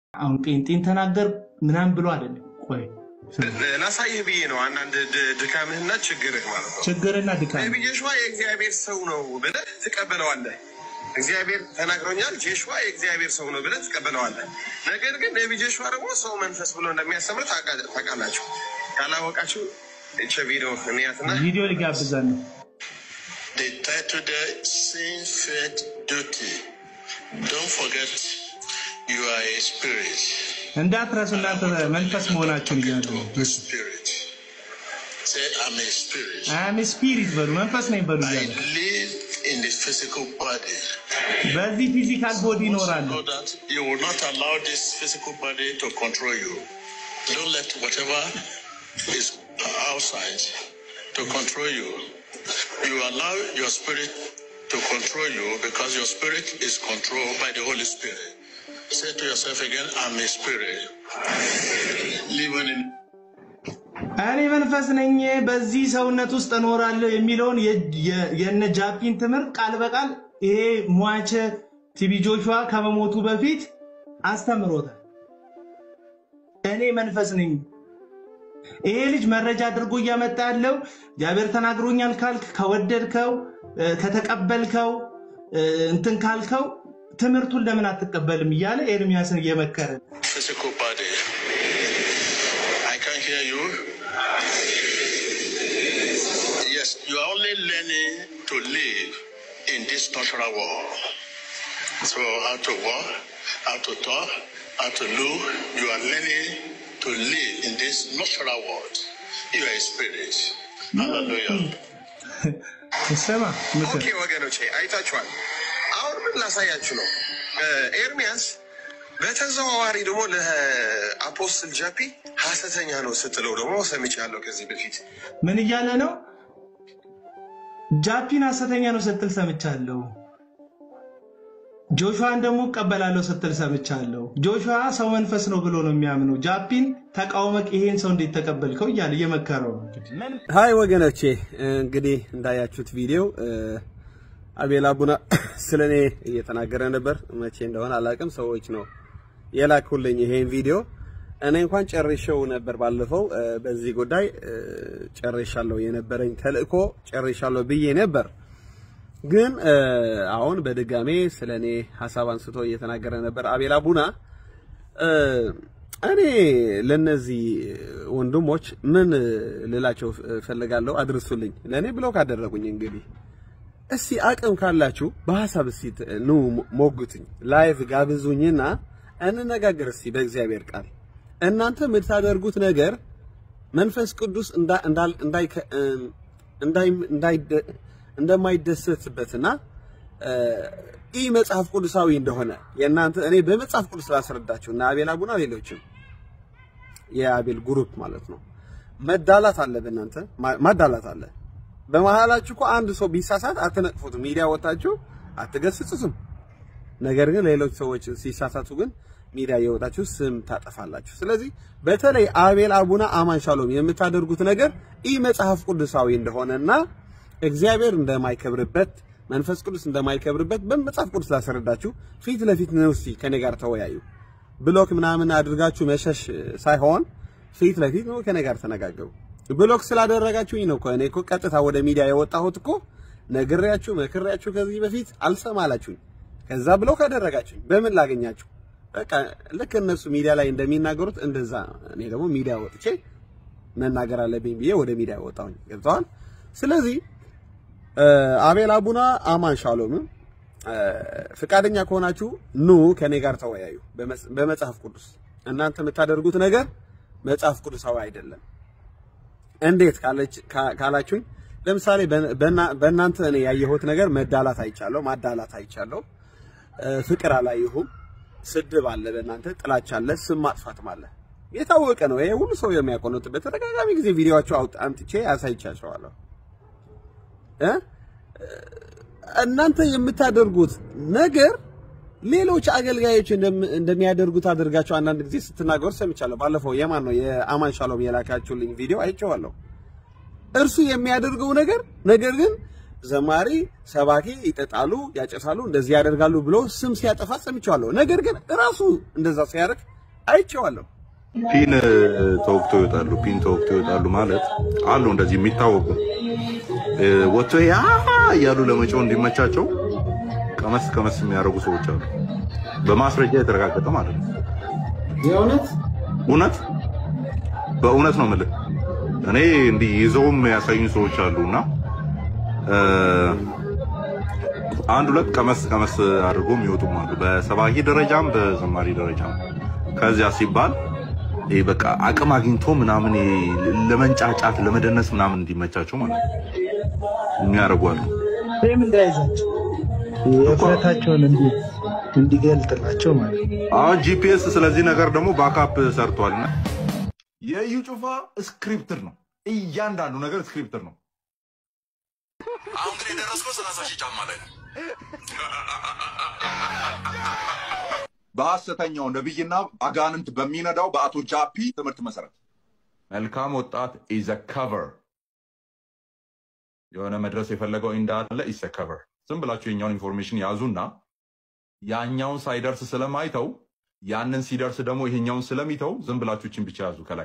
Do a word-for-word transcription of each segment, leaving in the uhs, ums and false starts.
አሁን ጴንጤን ተናገር ምናምን ብሎ አይደለም ቆይ ላሳይህ ብዬ ነው አንድ ድካምህና ችግርህ ማለት ነው ችግርና ድካም ነብይ ጆሹዋ የእግዚአብሔር ሰው ነው ብለህ ተቀበለዋለህ እግዚአብሔር ተናግሮኛል ጆሹዋ የእግዚአብሔር ሰው ነው ብለህ ተቀበለዋለህ ነገር ግን ነብይ ጆሹዋ ደግሞ ሰው መንፈስ ብሎ እንደሚያስተምር ታውቃላችሁ ካላወቃችሁ እቺ ቪዲዮ እንያትና ቪዲዮ ልጋብዛን ነው the title there sin faith duty don't forget you are a spirit እንዳትረሱ እናንተ መንፈስ መሆናችሁን ይያሉ spirit say I'm a spirit I'm a spirit በሉ መንፈስ ነኝ በሉ ይያሉ I live in the physical body በዚህ ፊዚካል ቦዲ ኖራል you will not allow this physical body to control you don't let whatever is outside to control you you allow your spirit to control you because your spirit is controlled by the Holy Spirit say to yourself again I'm a spirit living in አኔ መንፈስ ነኝ በዚህ ሰውነት ውስጥ እኖራለሁ የሚለውን የነ ጃፒን ትምር ቃል በቃል ይሄ ሟቸ ቲቢ ጆሹዋ ከመሞቱ በፊት አስተምሮታል እኔ መንፈስ ነኝ ይሄ ልጅ መረጃ አድርጎ ያመጣ ያለው እግዚአብሔር ተናግሮኛል ካልክ ከወደድከው ከተቀበልከው እንትን ካልከው ትምርቱን ለምን አትቀበልም ይያለ ኤርሚያስን እየመከረ physical body I can hear you yes you are only learning to live in this natural world so how to walk how to talk how to look you are learning to live in this natural world you are a spirit hallelujah ሰማ ኦኬ ወገኖቼ አይታችኋል አሁን ምን ላሳያችሁ ነው ኤርሚያስ በተዘዋዋሪ ደግሞ ለአፖስትል ጃፒ ሐሰተኛ ነው ስትለው ደግሞ ሰምቻለሁ ከዚህ በፊት ምን ይያለ ነው ጃፒን ሐሰተኛ ነው ስትል ሰምቻለሁ ጆሹዋን ደግሞ ቀበላለሁ ስትል ሰምቻለሁ ጆሹዋ ሰው መንፈስ ነው ብሎ ነው የሚያምነው ጃፒን ተቃውመክ ይሄን ሰው እንዴት ተቀበልከው ይያለ የመከረው ሃይ ወገኖቼ እንግዲህ እንዳያችሁት ቪዲዮ አቤል አቡና ስለኔ እየተናገረ ነበር መቼ እንደሆነ አላቅም ሰዎች ነው የላኩልኝ ይሄን ቪዲዮ እኔ እንኳን ጨርሼው ነበር ባለፈው በዚህ ጉዳይ ጨርሻለሁ የነበረኝ ተልእኮ ጨርሻለሁ ብዬ ነበር ግን አሁን በድጋሜ ስለኔ ሐሳብ አንስቶ እየተናገረ ነበር አቤል አቡና እኔ ለነዚህ ወንድሞች ምን ልላቸው ፈልጋለሁ አድርሱልኝ ለኔ ብሎክ አደረጉኝ እንግዲህ እስቲ አቅም ካላችሁ በሐሳብ እስቲ ነው ሞጉትኝ ላይቭ ጋብዙኝና እንነጋገር እስቲ በእግዚአብሔር ቃል እናንተ የምታደርጉት ነገር መንፈስ ቅዱስ እንዳል እንዳይ እንዳይ እንዳይ እንደማይደሰትበትና ኢ መጽሐፍ ቅዱሳዊ እንደሆነ የእናንተ እኔ በመጽሐፍ ቅዱስ ላስረዳችሁና አቤል አቡና ሌሎችም የአቤል ግሩፕ ማለት ነው መዳላት አለ በእናንተ ማዳላት አለ በመሃላችሁ እኮ አንድ ሰው ቢሳሳት አትነቅፉት ሚዲያ ወጣችሁ አትገስጹትም ነገር ግን ሌሎች ሰዎች ሲሳሳቱ ግን ሚዲያ የወጣችሁ ስም ታጠፋላችሁ ስለዚህ በተለይ አቤል አቡና አማን ሻሎም የምታደርጉት ነገር ኢ መጽሐፍ ቅዱሳዊ እንደሆነና እግዚአብሔር እንደማይከብርበት መንፈስ ቅዱስ እንደማይከብርበት በመጽሐፍ ቅዱስ ላስረዳችሁ ፊት ለፊት ነው እስቲ ከኔ ጋር ተወያዩ ብሎክ ምናምን አድርጋችሁ መሸሽ ሳይሆን ፊት ለፊት ነው ከኔ ጋር ተነጋገሩ ብሎክ ስላደረጋችሁኝ ነው ኮኔ እኮ ቀጥታ ወደ ሚዲያ የወጣሁት እኮ ነግሬያችሁ መክሬያችሁ ከዚህ በፊት አልሰማላችሁኝ ከዛ ብሎክ አደረጋችሁኝ በምን ላገኛችሁ በቃ ለከ እነሱ ሚዲያ ላይ እንደሚናገሩት እንደዛ እኔ ደግሞ ሚዲያ ወጥቼ መናገር አለብኝ ብዬ ወደ ሚዲያ ወጣሁኝ ገብቷል ስለዚህ አቤል አቡና አማን ሻሎም ፍቃደኛ ከሆናችሁ ኑ ከኔ ጋር ተወያዩ በመጽሐፍ ቅዱስ እናንተ የምታደርጉት ነገር መጽሐፍ ቅዱሳዊ አይደለም እንዴት ካለች ካላችሁኝ ለምሳሌ በእናንተ እኔ ያየሁት ነገር መዳላት አይቻለው ማዳላት አይቻለው ፍቅር አላየሁም ስድብ አለ በእናንተ ጥላቻ አለ ስም ማጥፋት ማለት የታወቀ ነው ይሄ ሁሉ ሰው የሚያቆነው በተደጋጋሚ ጊዜ ቪዲዮአቸው አውጥቼ አሳይቻቸዋለሁ እ እናንተ የምታደርጉት ነገር ሌሎች አገልጋዮች እንደሚያደርጉት አድርጋቸው አንዳንድ ጊዜ ስትናገሩ ሰምቻለሁ ባለፈው የማን ነው የአማን ሻሎም የላካችሁልኝ ቪዲዮ አይቼዋለሁ እርሱ የሚያደርገው ነገር ነገር ግን ዘማሪ ሰባኪ ይጠጣሉ ያጨሳሉ እንደዚህ ያደርጋሉ ብሎ ስም ሲያጠፋ ሰምቻለሁ ነገር ግን ራሱ እንደዛ ሲያደርግ አይቼዋለሁ። ፒን ተወክቶ ይወጣሉ ፒን ተወክቶ ይወጣሉ ማለት አሉ እንደዚህ የሚታወቁ ወጥቶ ያ ያሉ ለመጮህ እንዲመቻቸው ቀመስ ቀመስ የሚያደርጉ ሰዎች አሉ። በማስረጃ የተረጋገጠ ማለት ነው። የእውነት እውነት በእውነት ነው ማለት እኔ እንዲህ ይዘውም ያሳዩኝ ሰዎች አሉና አንድ ሁለት ቀመስ ቀመስ አድርጎም ይወጡም አሉ። በሰባኪ ደረጃም በዘማሪ ደረጃም ከዚያ ሲባል ይሄ በቃ አቅም አግኝቶ ምናምን ለመንጫጫት ለመደነስ ምናምን እንዲመቻቸው ማለት ነው የሚያደርጉ አሉ። ምን እንዳይዛቸው የፍረታቸውን እንዲ እንዲገልጥላቸው ማለት ነው። አሁን ጂፒኤስ ስለዚህ ነገር ደግሞ ባካፕ ሰርቷልና የዩ ጩፋ ስክሪፕትር ነው። እያንዳንዱ ነገር ስክሪፕትር ነው። አሁን ግን የደረስኩት ሰላሳ ሺህ ጫማ ላይ ነው። በሐሰተኛው ነብይና አጋንንት በሚነዳው በአቶ ጃፒ ትምህርት መሰረት መልካም ወጣት ኢዝ አ ከቨር የሆነ መድረስ የፈለገው እንዳለ ኢዝ አ ከቨር። ዝም ብላችሁ የኛውን ኢንፎርሜሽን ያዙና ያኛውን ሳይደርስ ስለማይተው ያንን ሲደርስ ደግሞ ይሄኛውን ስለሚተው ዝም ብላችሁ እቺን ብቻ ያዙ። ከላይ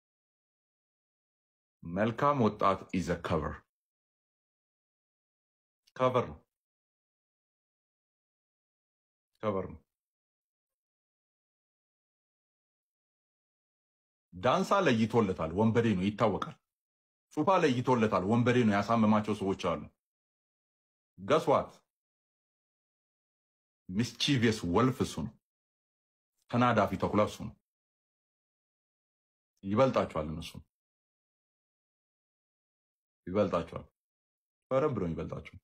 መልካም ወጣት ኢዝ አ ከቨር ከቨር ነው ከቨር ነው። ዳንሳ ለይቶለታል፣ ወንበዴ ነው ይታወቃል። ጩፋ ለይቶለታል፣ ወንበዴ ነው፣ ያሳመማቸው ሰዎች አሉ። ገስዋት ሚስቺቪየስ ወልፍ እሱ ነው፣ ተናዳፊ ተኩላ እሱ ነው። ይበልጣቸዋል፣ እነሱ ይበልጣቸዋል፣ በረብ ነው ይበልጣቸው።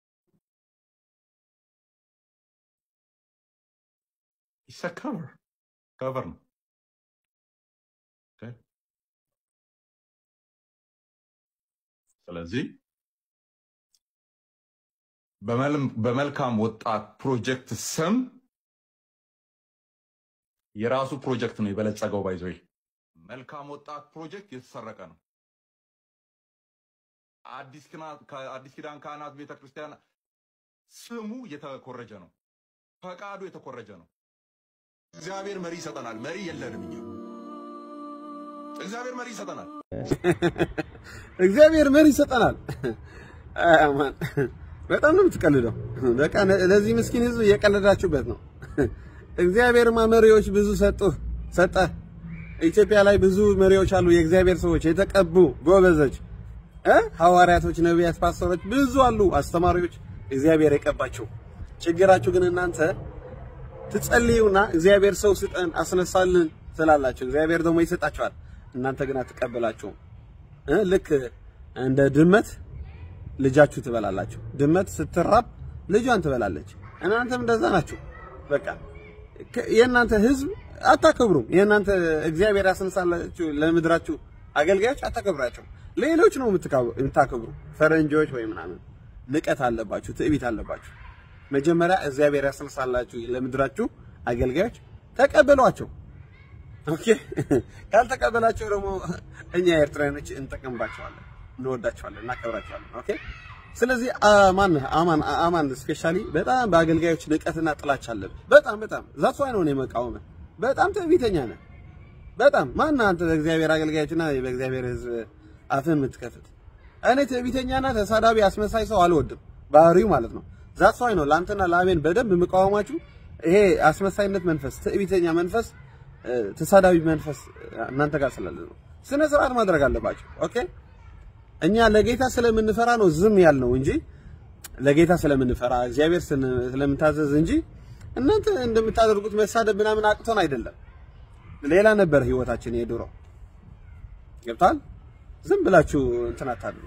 It's a cover. Cover ነው። Okay. ስለዚህ በመልካም ወጣት ፕሮጀክት ስም የራሱ ፕሮጀክት ነው የበለጸገው። ባይዘይ መልካም ወጣት ፕሮጀክት የተሰረቀ ነው። አዲስ ኪዳን ከአዲስ ኪዳን ካህናት ቤተክርስቲያን ስሙ የተኮረጀ ነው። ፈቃዱ የተኮረጀ ነው። እግዚአብሔር መሪ ይሰጠናል። መሪ የለንም እኛ። እግዚአብሔር መሪ ይሰጠናል። እግዚአብሔር መሪ ይሰጠናል። አማን በጣም ነው የምትቀልደው። በቃ ለዚህ ምስኪን ህዝብ እየቀለዳችሁበት ነው። እግዚአብሔርማ መሪዎች ብዙ ሰጡ ሰጠ። ኢትዮጵያ ላይ ብዙ መሪዎች አሉ፣ የእግዚአብሔር ሰዎች የተቀቡ ጎበዞች እ ሐዋርያቶች፣ ነቢያት፣ ፓስተሮች ብዙ አሉ፣ አስተማሪዎች እግዚአብሔር የቀባቸው። ችግራችሁ ግን እናንተ ትጸልዩና እግዚአብሔር ሰው ስጠን አስነሳልን ትላላችሁ። እግዚአብሔር ደግሞ ይሰጣችኋል። እናንተ ግን አትቀበላችሁም። ልክ እንደ ድመት ልጃችሁ ትበላላችሁ። ድመት ስትራብ ልጇን ትበላለች። እናንተም እንደዛ ናችሁ። በቃ የእናንተ ህዝብ አታከብሩም። የእናንተ እግዚአብሔር ያስነሳላችሁ ለምድራችሁ አገልጋዮች አታከብራቸው። ሌሎች ነው የምታከብሩ፣ ፈረንጆች ወይ ምናምን። ንቀት አለባችሁ፣ ትዕቢት አለባችሁ። መጀመሪያ እግዚአብሔር ያስነሳላችሁ ለምድራችሁ አገልጋዮች ተቀበሏቸው። ኦኬ ካልተቀበላችሁ ደግሞ እኛ ኤርትራኖች እንጠቀምባቸዋለን፣ እንወዳቸዋለን፣ እናከብራቸዋለን። ኦኬ ስለዚህ አማን አማን አማን ስፔሻሊ በጣም በአገልጋዮች ንቀትና ጥላቻ አለብህ። በጣም በጣም ዛት ዋይ ነው እኔ መቃወም። በጣም ትዕቢተኛ ነህ። በጣም ማን አንተ በእግዚአብሔር አገልጋዮችና በእግዚአብሔር ህዝብ አፍን የምትከፍት? እኔ ትዕቢተኛና ተሳዳቢ አስመሳይ ሰው አልወድም፣ ባህሪው ማለት ነው። ዛት ዋይ ነው ላንተና ላሜን በደንብ መቃወማችሁ። ይሄ አስመሳይነት መንፈስ፣ ትዕቢተኛ መንፈስ፣ ተሳዳቢ መንፈስ እናንተ ጋር ስላለ ነው። ስነ ስርዓት ማድረግ አለባችሁ። ኦኬ እኛ ለጌታ ስለምንፈራ ነው ዝም ያልነው እንጂ ለጌታ ስለምንፈራ እግዚአብሔር ስለምታዘዝ እንጂ እናንተ እንደምታደርጉት መሳደብ ምናምን አቅቶን አይደለም። ሌላ ነበር ህይወታችን የድሮ። ገብታል? ዝም ብላችሁ እንትን አታድርጉ።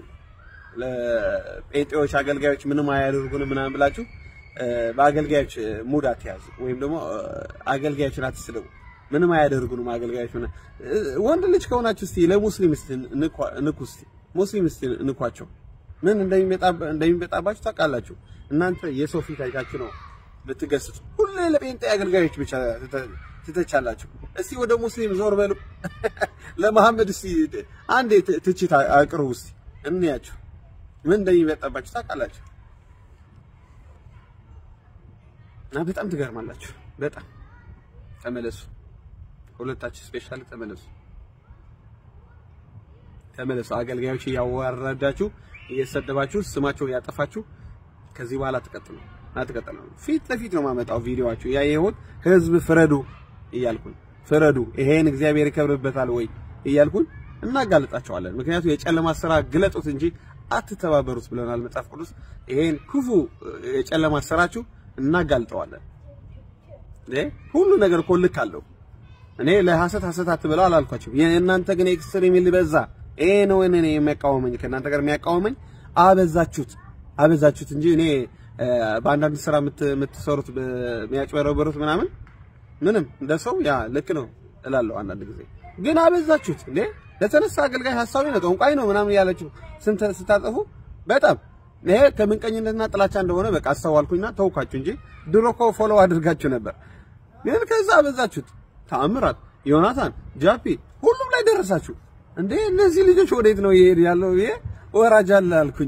ለጴንጤዎች አገልጋዮች ምንም አያደርጉንም ምናምን ብላችሁ በአገልጋዮች ሙድ አትያዙ፣ ወይም ደግሞ አገልጋዮችን አትስደቡ። ምንም አያደርጉንም አገልጋዮች ምናምን። ወንድ ልጅ ከሆናችሁ እስቲ ለሙስሊም እስቲ ንኩ፣ እስቲ ሙስሊም እስቲ ንኳቸው። ምን እንደሚመጣ እንደሚመጣባችሁ ታውቃላችሁ። እናንተ የሰው ፊት አይታችሁ ነው ብትገስጹ። ሁሌ ለጴንጤ አገልጋዮች ብቻ ትተቻላችሁ። እስቲ ወደ ሙስሊም ዞር በሉ። ለመሐመድ እስቲ አንዴ ትችት አቅርቡ እስቲ እንያችሁ። ምን እንደሚመጣባችሁ ታውቃላችሁ። እና በጣም ትገርማላችሁ። በጣም ተመለሱ። ሁለታችሁ ስፔሻሊ ተመለሱ ተመለሱ አገልጋዮች ያዋረዳችሁ እየሰደባችሁ ስማቸው ያጠፋችሁ ከዚህ በኋላ ተቀጥሉ አትቀጥሉ ፊት ለፊት ነው ማመጣው ቪዲዮአችሁ ያየሁት ህዝብ ፍረዱ ይያልኩን ፍረዱ ይሄን እግዚአብሔር ይከብርበታል ወይ ይያልኩን እናጋልጣቸዋለን ምክንያቱም የጨለማ ስራ ግለጡት እንጂ አትተባበሩት ብለናል መጽሐፍ ቅዱስ ይሄን ክፉ የጨለማ ስራችሁ እናጋልጠዋለን እ ሁሉ ነገር ኮልክ አለው እኔ ለሐሰት ሐሰት አትበላው አላልኳችሁ የእናንተ ግን ኤክስትሪም ይልበዛ ኤ ነው እኔ የሚያቃወመኝ ከእናንተ ጋር የሚያቃወመኝ አበዛችሁት አበዛችሁት እንጂ እኔ በአንዳንድ ስራ የምትሰሩት የሚያጭበረበሩት ምናምን ምንም እንደሰው ያ ልክ ነው እላለሁ አንዳንድ ጊዜ ግን አበዛችሁት እንዴ ለተነሳ አገልጋይ ሐሳቢ ነው ጦንቃይ ነው ምናምን ያለችው ስንት ስታጠፉ በጣም ይሄ ከመንቀኝነትና ጥላቻ እንደሆነ በቃ አስተዋልኩኝና ተውኳችሁ እንጂ ድሮኮ ፎሎ አድርጋችሁ ነበር ግን ከዛ አበዛችሁት ታምራት ዮናታን ጃፒ ሁሉም ላይ ደረሳችሁ እንዴ እነዚህ ልጆች ወዴት ነው ይሄድ ያለው ይሄ ወራጃላ አልኩኝ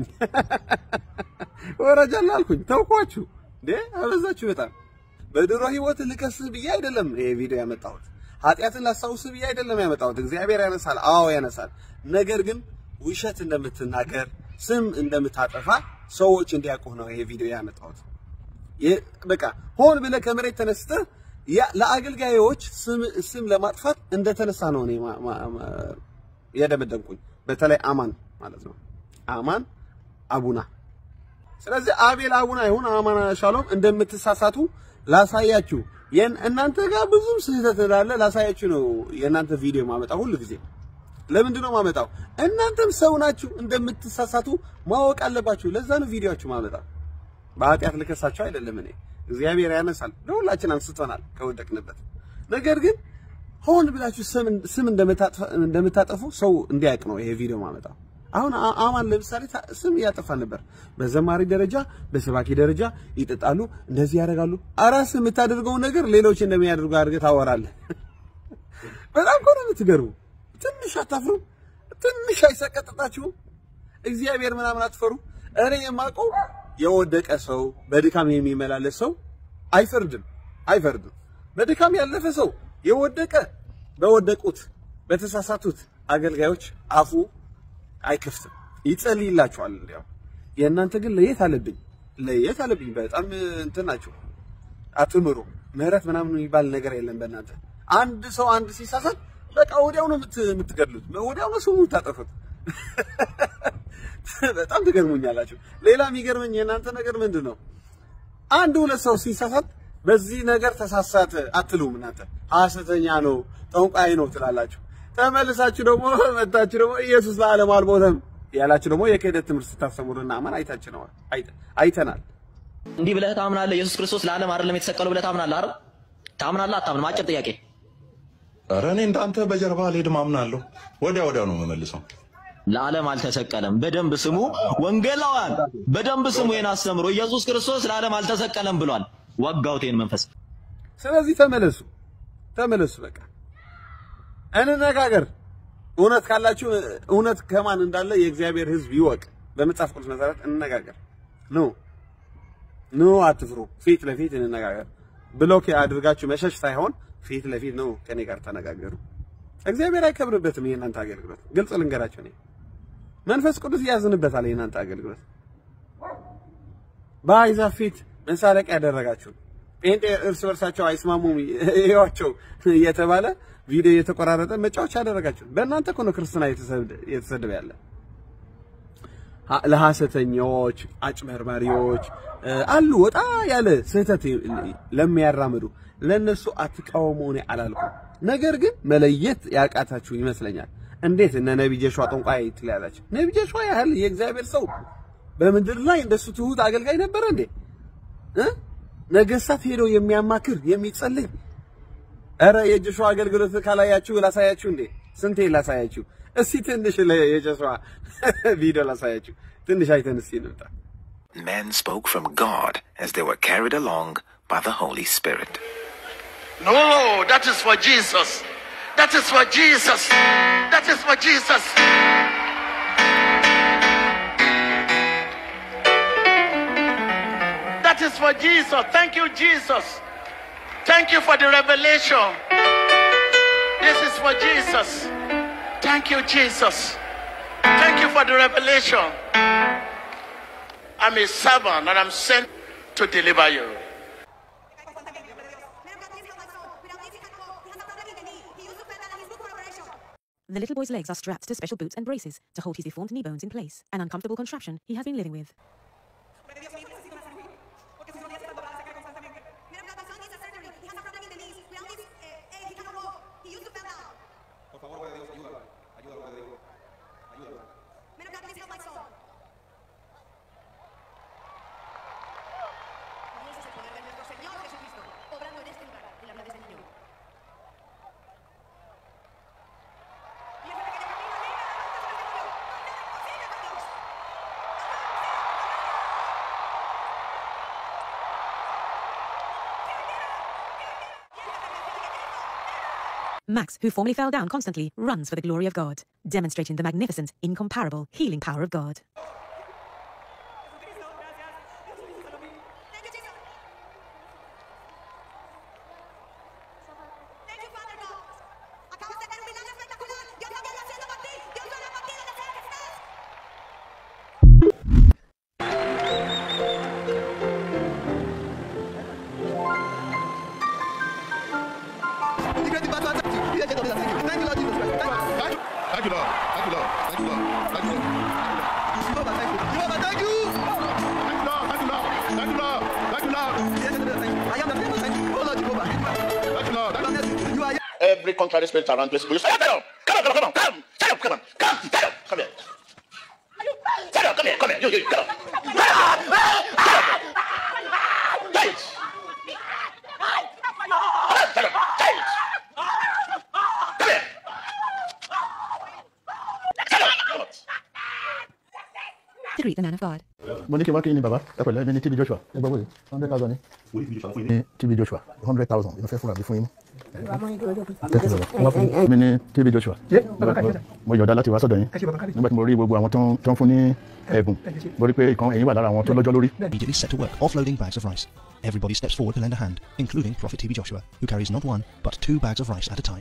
ወራጃላ አልኩኝ ተውኳችሁ እንዴ አበዛችሁ በጣም በድሮ ህይወት ልከስ ብዬ አይደለም ይሄ ቪዲዮ ያመጣሁት ኃጢያትን ላሳውስ ብዬ አይደለም ያመጣሁት እግዚአብሔር ያነሳል አዎ ያነሳል ነገር ግን ውሸት እንደምትናገር ስም እንደምታጠፋ ሰዎች እንዲያውቁ ነው ይሄ ቪዲዮ ያመጣሁት በቃ ሆን ብለ ከመሬት ተነስተህ ለአገልጋዮች ስም ስም ለማጥፋት እንደተነሳ ነው እኔ ያደመደምኩኝ በተለይ አማን ማለት ነው አማን አቡና ስለዚህ አቤል አቡና ይሁን አማን ሻሎም እንደምትሳሳቱ ላሳያችሁ የን እናንተ ጋር ብዙ ስህተት እንዳለ ላሳያችሁ ነው የናንተ ቪዲዮ ማመጣው ሁሉ ጊዜ ለምንድን ነው ማመጣው እናንተም ሰው ናችሁ እንደምትሳሳቱ ማወቅ አለባችሁ ለዛ ነው ቪዲዮአችሁ ማመጣው በኃጢአት ልከሳችሁ አይደለም እኔ እግዚአብሔር ያነሳል ለሁላችን አንስተናል ከወደቅንበት ነገር ግን ሆን ብላችሁ ስም ስም እንደምታጠፉ እንደምታጠፉ ሰው እንዲያውቅ ነው ይሄ ቪዲዮ ማመጣው አሁን አማን ለምሳሌ ስም ያጠፋ ነበር በዘማሪ ደረጃ በሰባኪ ደረጃ ይጠጣሉ እንደዚህ ያደርጋሉ አራስ የምታደርገው ነገር ሌሎች እንደሚያደርጉ አድርገህ ታወራለህ በጣም ኮነ የምትገርሙ ትንሽ አታፍሩ ትንሽ አይሰቀጥጣችሁ እግዚአብሔር ምናምን አትፈሩ እኔ የማውቀው የወደቀ ሰው በድካም የሚመላለስ ሰው አይፈርድም አይፈርድም በድካም ያለፈ ሰው የወደቀ በወደቁት በተሳሳቱት አገልጋዮች አፉ አይከፍትም ይጸልይላችኋል እንዴው የእናንተ ግን ለየት አለብኝ ለየት አለብኝ በጣም እንትናችሁ አትምሩ ምህረት ምናምን ይባል ነገር የለም በእናንተ አንድ ሰው አንድ ሲሳሳት በቃ ወዲያው ነው የምትገድሉት ወዲያው ነው ስሙ ታጠፉት በጣም ትገርሙኛላችሁ ሌላ የሚገርመኝ የእናንተ ነገር ምንድነው አንድ ሁለት ሰው ሲሳሳት በዚህ ነገር ተሳሳተ አትሉም እናንተ ሐሰተኛ ነው ጠንቋይ ነው ትላላችሁ ተመልሳችሁ ደግሞ መጣችሁ ደግሞ ኢየሱስ ለዓለም አልሞተም ያላችሁ ደግሞ የከደት ትምህርት ስታስተምሩና አማን አይታችሁ ነው አይተናል እንዲህ ብለህ ታምናለህ ኢየሱስ ክርስቶስ ለዓለም አይደለም የተሰቀለው ብለህ ታምናለህ አይደል ታምናለህ አታምንም አጭር ጥያቄ ኧረ እኔ እንዳንተ በጀርባ አልሄድም አምናለሁ ወዲያ ወዲያ ነው የምመልሰው ለዓለም አልተሰቀለም በደንብ ስሙ ወንጌላውያን በደንብ ስሙ የና አስተምሮ ኢየሱስ ክርስቶስ ለዓለም አልተሰቀለም ብሏል ወጋውቴን መንፈስ ስለዚህ ተመለሱ ተመለሱ በቃ እንነጋገር እውነት ካላችሁ እውነት ከማን እንዳለ የእግዚአብሔር ሕዝብ ይወቅ በመጽሐፍ ቅዱስ መሰረት እንነጋገር ኖ ኖ አትፍሩ ፊት ለፊት እንነጋገር ብሎክ አድርጋችሁ መሸሽ ሳይሆን ፊት ለፊት ነው ከኔ ጋር ተነጋገሩ እግዚአብሔር አይከብርበትም የእናንተ አገልግሎት ግልጽ ልንገራችሁ ነው መንፈስ ቅዱስ ያዝንበታል የእናንተ አገልግሎት ባይዛ ፊት መሳለቅ ያደረጋችሁ ጴንጤ እርስ በርሳቸው አይስማሙም ይዋቸው እየተባለ ቪዲዮ እየተቆራረጠ መጫወቻ ያደረጋችሁ በእናንተ እኮ ነው ክርስትና የተሰደበ ያለ ለሐሰተኞች አጭበርባሪዎች አሉ ወጣ ያለ ስህተት ለሚያራምዱ ለነሱ አትቃወሙ ነው አላልኩ ነገር ግን መለየት ያቃታችሁ ይመስለኛል እንዴት እነ ነብይ ጆሹዋ ጠንቋይ ትላላችሁ ነብይ ጆሹዋ ያህል የእግዚአብሔር ሰው በመንደር ላይ እንደሱ ትሁት አገልጋይ ነበር እንዴ እ ነገስታት ሄዶ የሚያማክር የሚጸልይ አረ የጆሹዋ አገልግሎት ካላያችሁ ላሳያችሁ እንዴ ስንቴ ላሳያችሁ እስቲ ትንሽ ለየጆሹዋ ቪዲዮ ላሳያችሁ ትንሽ አይተን እስቲ እንምጣ Men spoke from God as they were carried along by the Holy Spirit. No, that is for Jesus. That is for Jesus. That is for Jesus. That is for Jesus. Thank you, Jesus. Thank you for the revelation. for Jesus. Thank you, Jesus. Thank you for the revelation. I'm a servant and I'm sent to deliver you. The little boy's legs are strapped to special boots and braces to hold his deformed knee bones in place, an uncomfortable contraption he has been living with. Max, who formerly fell down constantly, runs for the glory of God, demonstrating the magnificent, incomparable healing power of God. Thank you, Lord. Thank you, Lord. Thank you, Lord. Thank you, Lord. Thank you, Lord. Thank you, Lord. Thank you, Lord. Thank you, Lord. Thank you, Lord. I am the famous. Thank you, Lord. Thank you, Lord. You are every contrary spirit around this. You stand up. Come on, come on, come on. Stand up, come on. Come, stand up. Come here. Stand up, come here, come here. You, you, come on. Change. Stand up. Change. Come here. To greet the man of God. Monique Wakini Baba, that's what I mean. T B Joshua, one hundred thousand. T B Joshua, one hundred thousand. You know, faithful before him. Mini T B Joshua. Mo yọ̀dá láti wá sọ́dọ̀ yín. Nígbà tí mo rí gbogbo àwọn tó ń fún ní ẹ̀bùn, mo rí pé ìkan ẹ̀yin wà lára àwọn tó lọ́jọ́ lórí. Immediately set to work offloading bags of rice. Everybody steps forward to lend a hand, including Prophet T B Joshua, who carries not one but two bags of rice at a time.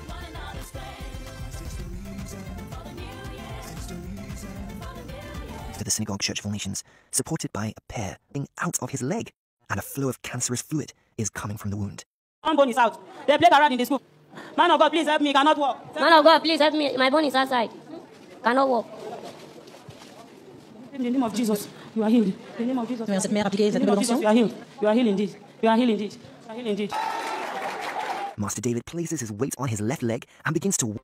To the Synagogue Church of All Nations, supported by a pear being out of his leg, and a flow of cancerous fluid is coming from the wound. One bone is out. They played around in the school. Man of God, please help me. Cannot walk. Man of God, please help me. My bone is outside. Cannot walk. In the name of Jesus, you are healed. In the name of Jesus, you are healed. You are healed indeed. You are healed indeed. You are healed indeed. Master David places his weight on his left leg and begins to.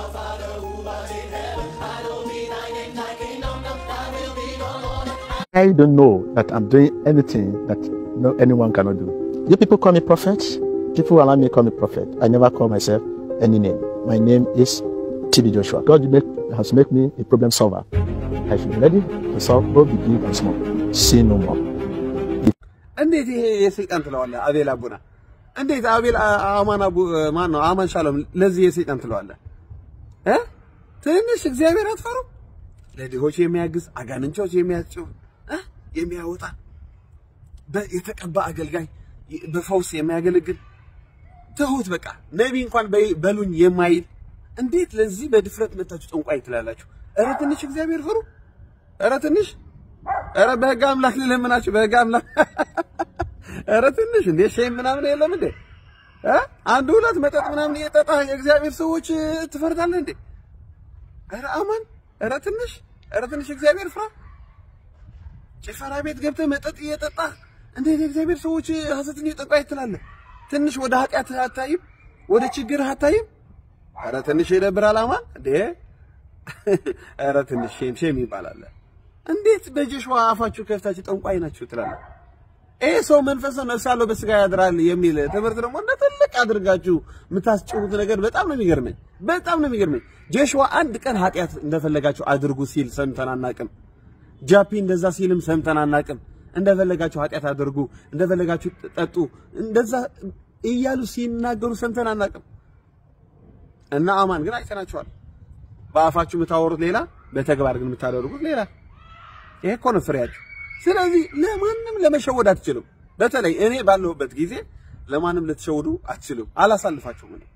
I don't know that I'm doing anything that no anyone cannot do. You people call me prophet. People allow me to call me prophet. I never call myself any name. My name is T B Joshua. God make, has made me a problem solver. I should be ready to solve both the big and small. See no more. እንዴት ይሄ የሰይጣን ትለዋለህ? አቤል አቡና እንዴት አቤል አማን አቡ ማን ነው? አማን ሻሎም ለዚህ የሰይጣን ትለዋለህ እ ትንሽ እግዚአብሔር አትፈሩ? ለድሆች የሚያግዝ አጋንንቶች የሚያስጭው እ የሚያወጣ በየተቀባ አገልጋይ በፈውስ የሚያገለግል ትሁት በቃ ነቢ እንኳን በሉኝ የማይል እንዴት ለዚህ በድፍረት መጣችሁ ጠንቋይ ትላላችሁ? ኧረ ትንሽ እግዚአብሔር ፍሩ። ኧረ ትንሽ ኧረ በሕግ አምላክ ለምናችሁ በሕግ አምላክ ኧረ ትንሽ እንዴ ሼም ምናምን የለም እንዴ እ አንድ ሁለት መጠጥ ምናምን እየጠጣ የእግዚአብሔር ሰዎች ትፈርዳለህ እንዴ? ኧረ አማን ኧረ ትንሽ ኧረ ትንሽ እግዚአብሔር ፍራ። ጭፈራ ቤት ገብተህ መጠጥ እየጠጣ እንዴት የእግዚአብሔር ሰዎች ሐሰትን እየጠጣ ትላለህ? ትንሽ ወደ ኃጢአት አታይም? ወደ ችግር አታይም? ኧረ ትንሽ ይደብራል አማን እንዴ ኧረ ትንሽ ሼም ሼም ይባላል። እንዴት በጆሹዋ አፋችሁ ከፍታችሁ ጠንቋይ ናችሁ ትላለህ? ይሄ ሰው መንፈስ ነፍስ አለው በስጋ ያድራል የሚል ትምህርት ደግሞ እንደ ትልቅ አድርጋችሁ የምታስጭሩት ነገር በጣም ነው የሚገርመኝ። በጣም ነው የሚገርመኝ። ጆሹዋ አንድ ቀን ኃጢአት እንደፈለጋችሁ አድርጉ ሲል ሰምተን አናውቅም። ጃፒ እንደዛ ሲልም ሰምተን አናውቅም። እንደፈለጋችሁ ኃጢአት አድርጉ፣ እንደፈለጋችሁ ጠጡ፣ እንደዛ እያሉ ሲናገሩ ሰምተን አናውቅም። እና አማን ግን አይተናቸዋል። በአፋችሁ የምታወሩት ሌላ፣ በተግባር ግን የምታደርጉት ሌላ። ይሄ እኮ ነው ፍሬያችሁ። ስለዚህ ለማንም ለመሸወድ አትችሉም። በተለይ እኔ ባለሁበት ጊዜ ለማንም ልትሸውዱ አትችሉም። አላሳልፋችሁም።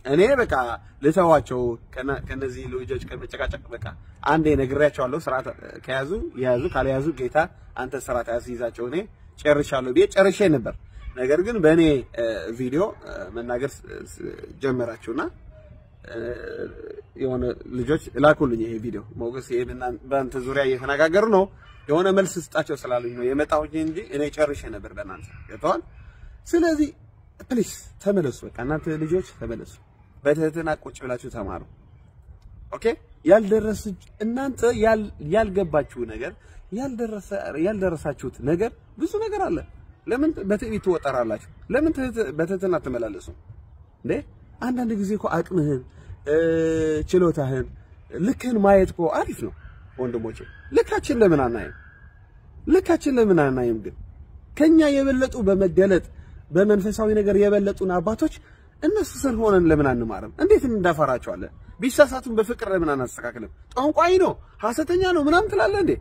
እኔ በቃ ልተዋቸው ከነዚህ ልጆች ከመጨቃጨቅ በቃ አንዴ ነግሬያቸዋለሁ ስርዓት ከያዙ ያዙ ካልያዙ ጌታ አንተ ስርዓት ያስይዛቸው እኔ ጨርሻለሁ ቤት ጨርሼ ነበር ነገር ግን በእኔ ቪዲዮ መናገር ጀመራችሁና የሆነ ልጆች ላኩልኝ ይሄ ቪዲዮ ሞገስ ይሄንና በአንተ ዙሪያ እየተነጋገሩ ነው የሆነ መልስ ስጣቸው ስላሉኝ ነው የመጣሁት እንጂ እኔ ጨርሼ ነበር በእናንተ ገብቷል ስለዚህ ፕሊስ ተመለሱ በቃ እናንተ ልጆች ተመለሱ በትህትና ቁጭ ብላችሁ ተማሩ ኦኬ ያልደረሰ እናንተ ያልገባችሁ ነገር ያልደረሰ ያልደረሳችሁት ነገር ብዙ ነገር አለ ለምን በትዕቢት ትወጠራላችሁ ለምን በትህትና ተመላለሱ እንዴ አንዳንድ ጊዜ እኮ አቅምህን ችሎታህን ልክህን ማየት እኮ አሪፍ ነው ወንድሞቼ ልካችን ለምን አናይም ልካችን ለምን አናይም ግን ከኛ የበለጡ በመገለጥ በመንፈሳዊ ነገር የበለጡና አባቶች እነሱ ስር ሆነን ለምን አንማርም እንዴት እንዳፈራቸዋለን ቢሳሳቱን በፍቅር ለምን አናስተካክልም ጧንቋይ ነው ሐሰተኛ ነው ምናምን ትላለህ እንዴ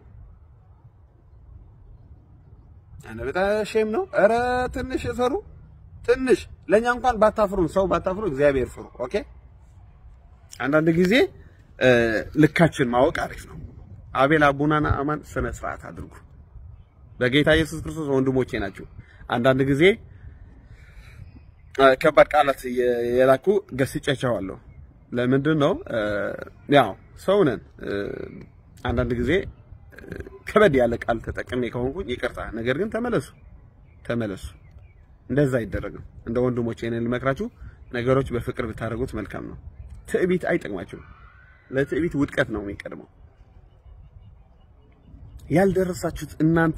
አነ በጣም ሼም ነው አረ ትንሽ ፈሩ ትንሽ ለኛ እንኳን ባታፍሩን ሰው ባታፍሩ እግዚአብሔር ፍሩ ኦኬ አንዳንድ ጊዜ ልካችን ማወቅ አሪፍ ነው አቤል አቡናና አማን ስነ ስርዓት አድርጉ በጌታ ኢየሱስ ክርስቶስ ወንድሞቼ ናችሁ አንዳንድ ጊዜ ከባድ ቃላት የላኩ ገስጨቻዋለሁ ለምንድን ነው ያው ሰው ነን አንዳንድ ጊዜ ከበድ ያለ ቃል ተጠቅሜ ከሆንኩኝ ይቅርታ ነገር ግን ተመለሱ ተመለሱ እንደዛ አይደረግም እንደ ወንድሞቼ እኔን ልመክራችሁ ነገሮች በፍቅር ብታረጉት መልካም ነው ትዕቢት አይጠቅማችሁም ለትዕቢት ውድቀት ነው የሚቀድመው ያልደረሳችሁት እናንተ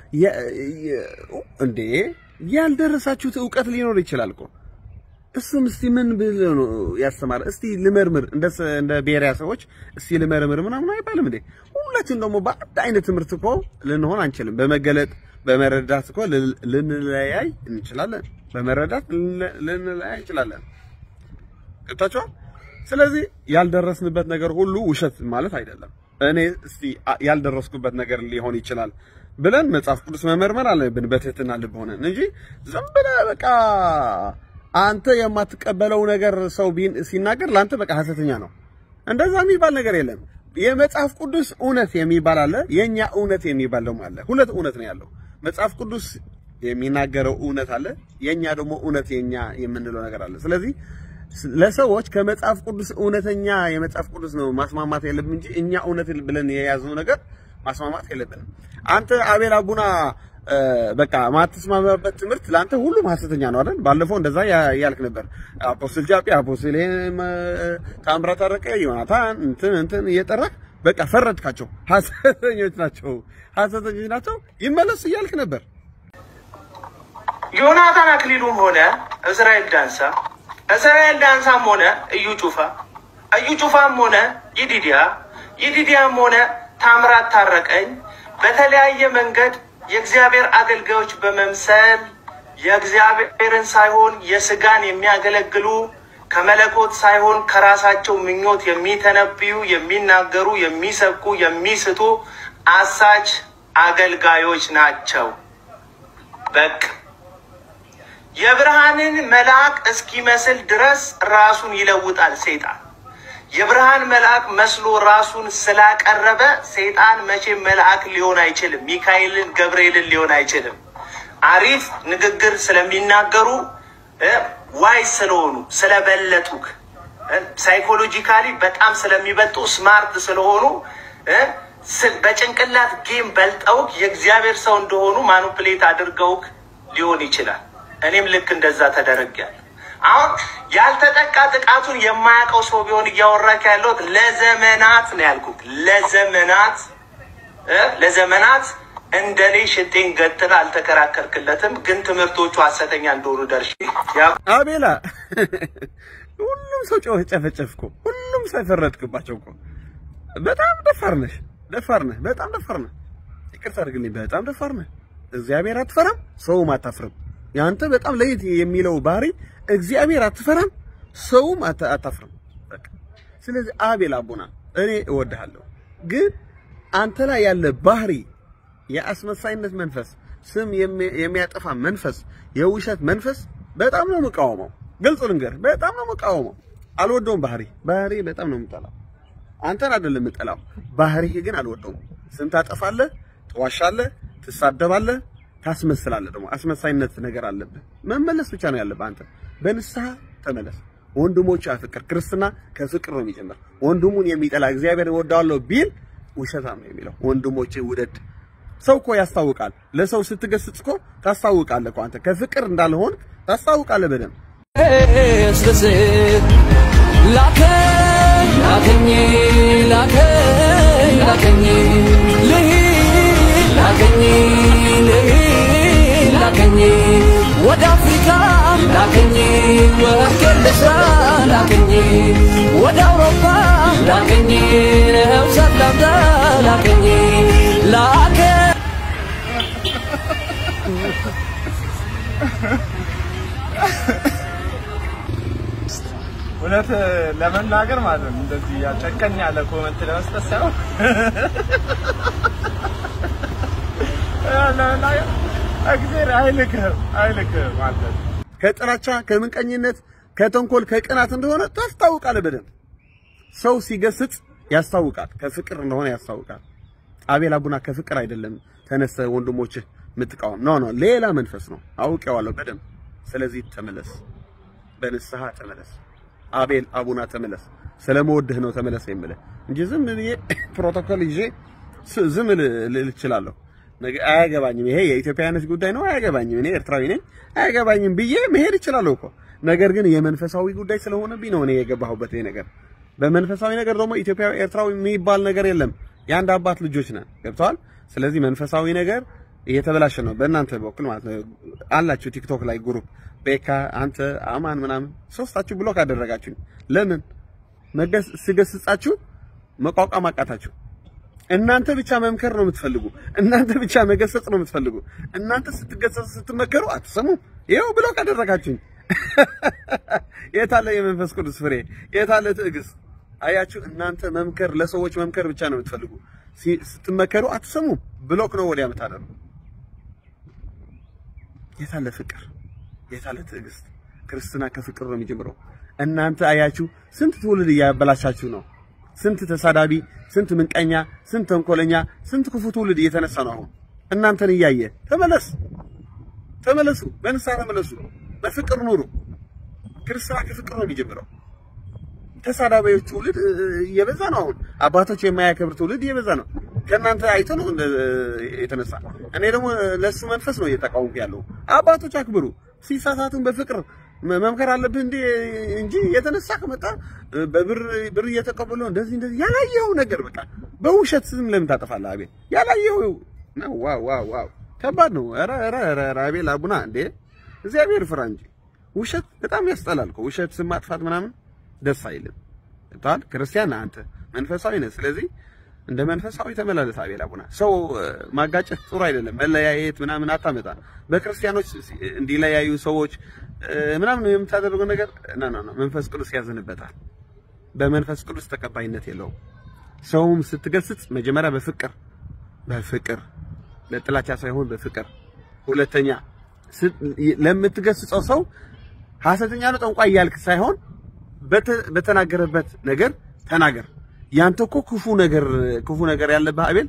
እንዴ ያልደረሳችሁት ዕውቀት ሊኖር ይችላል እኮ እሱም እስቲ ምን ብለው ነው ያስተማር እስቲ ልመርምር እንደ እንደ ብሔራዊ ሰዎች እስቲ ልመርምር ምናምን አይባልም እንዴ ሁላችን ደግሞ በአንድ አይነት ትምህርት እኮ ልንሆን አንችልም በመገለጥ በመረዳት እኮ ልንለያይ እንችላለን በመረዳት ልንለያይ እንችላለን ከተቻው ስለዚህ ያልደረስንበት ነገር ሁሉ ውሸት ማለት አይደለም እኔ እስቲ ያልደረስኩበት ነገር ሊሆን ይችላል ብለን መጽሐፍ ቅዱስ መመርመር አለብን በትህትና ልብ ሆነን እንጂ ዝም ብለህ በቃ አንተ የማትቀበለው ነገር ሰው ሲናገር ላንተ በቃ ሐሰተኛ ነው እንደዛ የሚባል ነገር የለም የመጽሐፍ ቅዱስ እውነት የሚባል አለ የኛ እውነት የሚባል ደግሞ አለ ሁለት እውነት ነው ያለው መጽሐፍ ቅዱስ የሚናገረው እውነት አለ የኛ ደግሞ እውነት የኛ የምንለው ነገር አለ ስለዚህ ለሰዎች ከመጽሐፍ ቅዱስ እውነተኛ የመጽሐፍ ቅዱስ ነው ማስማማት የለብን እንጂ እኛ እውነት ብለን የያዝነው ነገር ማስማማት የለብንም አንተ አቤል አቡና በቃ ማትስማማበት ትምህርት ላንተ ሁሉም ሐሰተኛ ነው አይደል ባለፈው እንደዛ ያልክ ነበር አፖስቶል ጃፒ አፖስቶል ታምራት አረቀ ዮናታን እንትን እንትን እየጠራክ በቃ ፈረድካቸው ሐሰተኞች ናቸው ሐሰተኞች ናቸው ይመለስ ያልክ ነበር ዮናታን አክሊሉም ሆነ እስራኤል ዳንሳ እስራኤል ዳንሳም ሆነ እዩ ጩፋ እዩ ጩፋም ሆነ ይዲዲያ ይዲዲያም ሆነ ታምራት ታረቀኝ በተለያየ መንገድ የእግዚአብሔር አገልጋዮች በመምሰል የእግዚአብሔርን ሳይሆን የስጋን የሚያገለግሉ ከመለኮት ሳይሆን ከራሳቸው ምኞት የሚተነብዩ የሚናገሩ የሚሰብኩ የሚስቱ አሳች አገልጋዮች ናቸው በቅ የብርሃንን መልአክ እስኪመስል ድረስ ራሱን ይለውጣል ሰይጣን የብርሃን መልአክ መስሎ ራሱን ስላቀረበ ሰይጣን መቼ መልአክ ሊሆን አይችልም ሚካኤልን ገብርኤልን ሊሆን አይችልም አሪፍ ንግግር ስለሚናገሩ ዋይ ስለሆኑ ስለበለጡክ ሳይኮሎጂካሊ በጣም ስለሚበልጡ ስማርት ስለሆኑ በጭንቅላት ጌም በልጠውክ የእግዚአብሔር ሰው እንደሆኑ ማኒፑሌት አድርገውክ ሊሆን ይችላል እኔም ልክ እንደዛ ተደረጋል አሁን ያልተጠቃ ጥቃቱን የማያውቀው ሰው ቢሆን እያወራክ ያለው ለዘመናት ነው ያልኩት ለዘመናት ለዘመናት እንደኔ ሽጤን ገጥራ አልተከራከርክለትም ግን ትምህርቶቹ ሐሰተኛ እንደሆኑ ደርሽ አቤላ ሁሉም ሰው ጮህ ጨፈጨፍኩ ሁሉም ሰው ፈረድክባቸው እኮ በጣም ደፋር ነሽ ደፋር ነህ በጣም ደፋር ነህ ይቅርታ አድርግልኝ በጣም ደፋር ነህ እግዚአብሔር አትፈራም ሰውም አታፍርም ያንተ በጣም ለየት የሚለው ባህሪ እግዚአብሔር አትፈራም ሰውም አታፍርም በቃ ስለዚህ አቤል አቡና እኔ እወድሃለሁ ግን አንተ ላይ ያለ ባህሪ የአስመሳይነት መንፈስ ስም የሚያጠፋ መንፈስ የውሸት መንፈስ በጣም ነው መቃወመው ግልጽ ልንገር በጣም ነው መቃወመው አልወደውም ባህሪ ባህሪ በጣም ነው የምጠላው አንተን አይደለም የምጠላው ባህሪ ግን አልወደውም ስም ታጠፋለህ ትዋሻለህ ትሳደባለህ ታስመስላለህ ደግሞ አስመሳይነት ነገር አለብህ መመለስ ብቻ ነው ያለብህ አንተ በንስሐ ተመለስ ወንድሞች አፍቅር ክርስትና ከፍቅር ነው የሚጀምር ወንድሙን የሚጠላ እግዚአብሔር ወዳለው ቢል ውሸታም ነው የሚለው ወንድሞቼ ውደድ ሰው እኮ ያስታውቃል ለሰው ስትገስጽ እኮ ታስታውቃለህ እኮ አንተ ከፍቅር እንዳልሆን ታስታውቃለህ በደም ላከኝ ላከኝ ላከኝ ላከኝ ልሂድ ላከኝ ልሂድ ላከኝ ወደ አፍሪካ ላከኝ ወርቄን ልስራ ላከኝ ወደ አውሮፓ ላከኝ ነፍሳት ላምጣ ላከኝ ላከኝ እውነት ለመናገር ማለት ነው እንደዚህ ያጨቀኝ ያለ ኮሜንት ለመስጠት ሳይሆን እግዚአብሔር አይልክህም አይልክህም ማለት ከጥላቻ ከምንቀኝነት ከተንኮል ከቅናት እንደሆነ ታስታውቃለህ በደንብ ሰው ሲገስጽ ያስታውቃል ከፍቅር እንደሆነ ያስታውቃል አቤል አቡና ከፍቅር አይደለም ተነሰ ወንድሞችህ ምትቃወም ኖ ኖ ሌላ መንፈስ ነው አውቄዋለሁ በደንብ ስለዚህ ተመለስ በንስሐ ተመለስ አቤል አቡና ተመለስ ስለመወድህ ነው ተመለስ የምልህ እንጂ ዝም ብዬ ፕሮቶኮል ይዤ ዝም ልል እችላለሁ ነገ አያገባኝም ይሄ የኢትዮጵያዊነት ጉዳይ ነው አያገባኝም እኔ ኤርትራዊ ነኝ አያገባኝም ብዬ መሄድ እችላለሁ እኮ ነገር ግን የመንፈሳዊ ጉዳይ ስለሆነብኝ ነው እኔ የገባሁበት ይሄ ነገር በመንፈሳዊ ነገር ደግሞ ኢትዮጵያዊ ኤርትራዊ የሚባል ነገር የለም ያንድ አባት ልጆች ነን ገብቷል ስለዚህ መንፈሳዊ ነገር እየተበላሸ ነው በእናንተ በኩል ማለት ነው አላችሁ ቲክቶክ ላይ ግሩፕ ቤካ አንተ አማን ምናምን ሶስታችሁ ብሎክ አደረጋችሁ ለምን መገስ ሲገስጻችሁ መቋቋም አቃታችሁ እናንተ ብቻ መምከር ነው የምትፈልጉ እናንተ ብቻ መገሰጽ ነው የምትፈልጉ እናንተ ስትገሰጽ ስትመከሩ አትሰሙ ይሄው ብሎክ አደረጋችሁ የታለ የመንፈስ ቅዱስ ፍሬ የታለ ትዕግስት አያችሁ እናንተ መምከር ለሰዎች መምከር ብቻ ነው የምትፈልጉ ስትመከሩ አትሰሙ ብሎክ ነው ወዲያ መታደሩ የታለ ፍቅር የታለ ትዕግስት ክርስትና ከፍቅር ነው የሚጀምረው እናንተ አያችሁ ስንት ትውልድ ያበላሻችሁ ነው ስንት ተሳዳቢ ስንት ምንቀኛ ስንት ተንኮለኛ ስንት ክፉ ትውልድ እየተነሳ ነው አሁን እናንተን እያየ ተመለስ ተመለሱ በንስሐ ተመለሱ በፍቅር ኑሩ ክርስትና ከፍቅር ነው የሚጀምረው ተሳዳቢዎች ትውልድ እየበዛ ነው አሁን አባቶች የማያከብር ትውልድ እየበዛ ነው ከናንተ አይቶ ነው የተነሳ እኔ ደግሞ ለሱ መንፈስ ነው እየተቃወምኩ ያለው አባቶች አክብሩ ሲሳሳቱን በፍቅር መምከር አለብህ እንዴ እንጂ የተነሳ ከመጣ በብር ብር እየተቀበሉ እንደዚህ እንደዚህ ያላየው ነገር በቃ በውሸት ስም ለምን ታጠፋለህ አቤል ያላየው ነው ዋው ዋው ዋው ከባድ ነው ኧረ ኧረ ኧረ አቤል አቡና እንዴ እግዚአብሔር ፍራ እንጂ ውሸት በጣም ያስጠላል እኮ ውሸት ስም ማጥፋት ምናምን ደስ አይልም ታል ክርስቲያን አንተ መንፈሳዊ ነህ ስለዚህ እንደ መንፈሳዊ ተመላለስ አቤል አቡና ሰው ማጋጨት ጥሩ አይደለም መለያየት ምናምን አታመጣ በክርስቲያኖች እንዲለያዩ ሰዎች ምናምን የምታደርገው ነገር ና ና ና መንፈስ ቅዱስ ያዘንበታል በመንፈስ ቅዱስ ተቀባይነት የለውም ሰውም ስትገስጽ መጀመሪያ በፍቅር በፍቅር ለጥላቻ ሳይሆን በፍቅር ሁለተኛ ለምትገስጸው ሰው ሐሰተኛ ነው ጠንቋይ ያልክ ሳይሆን በተናገረበት ነገር ተናገር ያንተ እኮ ክፉ ነገር ክፉ ነገር ያለበት አቤል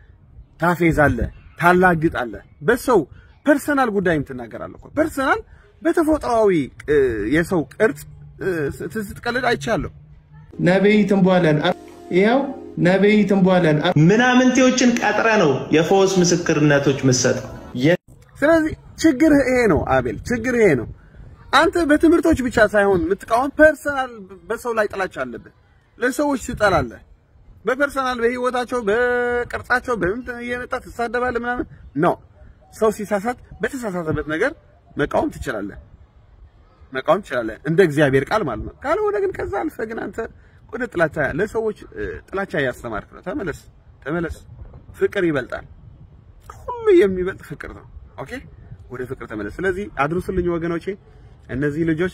ታፌዛለህ ታላግጣለህ በሰው ፐርሰናል ጉዳይም ትናገራለህ እኮ ፐርሰናል በተፈጥሯዊ የሰው ቅርጽ ስትቀልድ አይቻለሁ ነብይ ትንቧለን ይሄው ነብይ ትንቧለን ምናምንቴዎችን ቀጥረ ነው የፈውስ ምስክርነቶች መሰጠው ስለዚህ ችግር ይሄ ነው አቤል ችግር ይሄ ነው አንተ በትምህርቶች ብቻ ሳይሆን የምትቃወም ፐርሰናል በሰው ላይ ጥላቻ አለበት ለሰዎች ትጠላለህ በፐርሰናል በህይወታቸው በቅርጻቸው በእንትን እየመጣ ተሳደባለህ ምናምን ነው ሰው ሲሳሳት በተሳሳተበት ነገር መቃወም ትችላለህ መቃወም ትችላለህ እንደ እግዚአብሔር ቃል ማለት ነው ካልሆነ ግን ከዛ አልፈ ግን አንተ ወደ ጥላቻ ለሰዎች ጥላቻ ያስተማርክ ነው ተመለስ ተመለስ ፍቅር ይበልጣል ሁሉ የሚበልጥ ፍቅር ነው ኦኬ ወደ ፍቅር ተመለስ ስለዚህ አድርሱልኝ ወገኖቼ እነዚህ ልጆች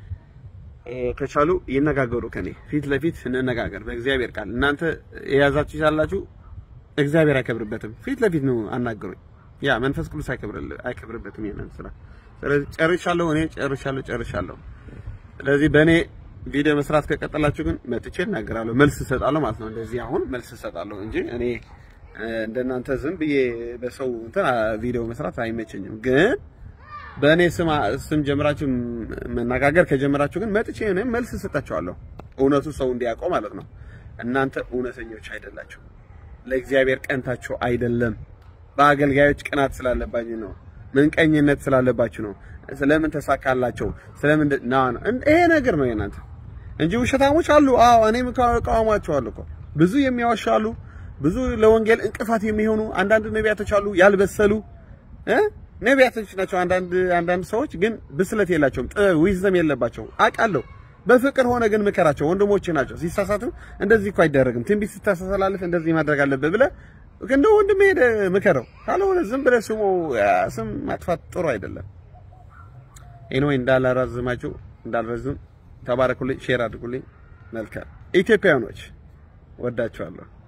ከቻሉ ይነጋገሩ ከኔ ፊት ለፊት እንነጋገር በእግዚአብሔር ቃል እናንተ የያዛችሁ ይላችሁ እግዚአብሔር አይከብርበትም ፊት ለፊት ነው አናገሩኝ ያ መንፈስ ቅዱስ አይከብርል አይከብርበትም የነን ስራ ስለዚህ ጨርሻለሁ እኔ ጨርሻለሁ ጨርሻለሁ ስለዚህ በእኔ ቪዲዮ መስራት ከቀጠላችሁ ግን መጥቼ እናገራለሁ መልስ እሰጣለሁ ማለት ነው እንደዚህ አሁን መልስ እሰጣለሁ እንጂ እኔ እንደናንተ ዝም ብዬ በሰው እንትን ቪዲዮ መስራት አይመቸኝም ግን በእኔ ስም ስም ጀምራችሁ መናገር ከጀመራችሁ ግን መጥቼ እኔ መልስ እሰጣችኋለሁ እውነቱ ሰው እንዲያውቀው ማለት ነው እናንተ እውነተኞች አይደላችሁ ለእግዚአብሔር ቀንታችሁ አይደለም በአገልጋዮች ቀናት ስላለባችሁ ነው ምንቀኝነት ስላለባችሁ ነው ስለምን ተሳካላችሁ ስለምን ና ይሄ ነገር ነው የናንተ እንጂ ውሸታሞች አሉ አዎ እኔም ተቃዋማቸዋለሁ እኮ ብዙ የሚያዋሻሉ ብዙ ለወንጌል እንቅፋት የሚሆኑ አንዳንድ ነቢያቶች አሉ ያልበሰሉ እ ነቢያቶች ናቸው አንዳንድ አንዳንድ ሰዎች ግን ብስለት የላቸውም ዊዝደም የለባቸው አቃለው በፍቅር ሆነ ግን መከራቸው ወንድሞቼ ናቸው ሲሳሳቱ እንደዚህ እኮ አይደረግም ትንቢት ሲታሰላልፍ እንደዚህ ማድረግ አለበት ብለ እንደ ወንድም ሄደ መከረው ካልሆነ ዝም ብለ ስሙ ስም ማጥፋት ጥሩ አይደለም ኤኒዌይ እንዳላራዝማችሁ እንዳልረዝም ተባረኩልኝ ሼር አድርጉልኝ መልካም ኢትዮጵያውያኖች ወዳችኋለሁ